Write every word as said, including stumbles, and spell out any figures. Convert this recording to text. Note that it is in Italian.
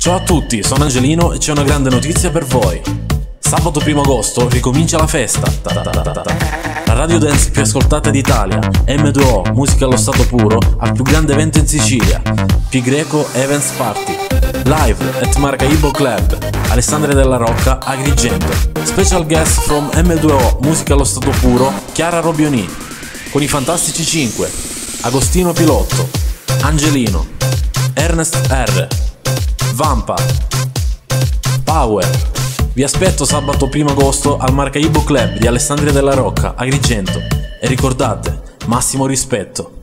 Ciao a tutti, sono Angelino e c'è una grande notizia per voi. Sabato primo agosto ricomincia la festa. La radio dance più ascoltata d'Italia, M due O, musica allo stato puro, al più grande evento in Sicilia, Pi Greco Events Party. Live at Maracaibo Club, Alessandria della Rocca, Agrigento. Special guest from M due O, musica allo stato puro, Chiara Robioni. Con i Fantastici cinque, Agostino Pilotto, Angelino, Ernest R, Vampa, Power. Vi aspetto sabato primo agosto al Maracaibo Club di Alessandria della Rocca, Agrigento. E ricordate, massimo rispetto.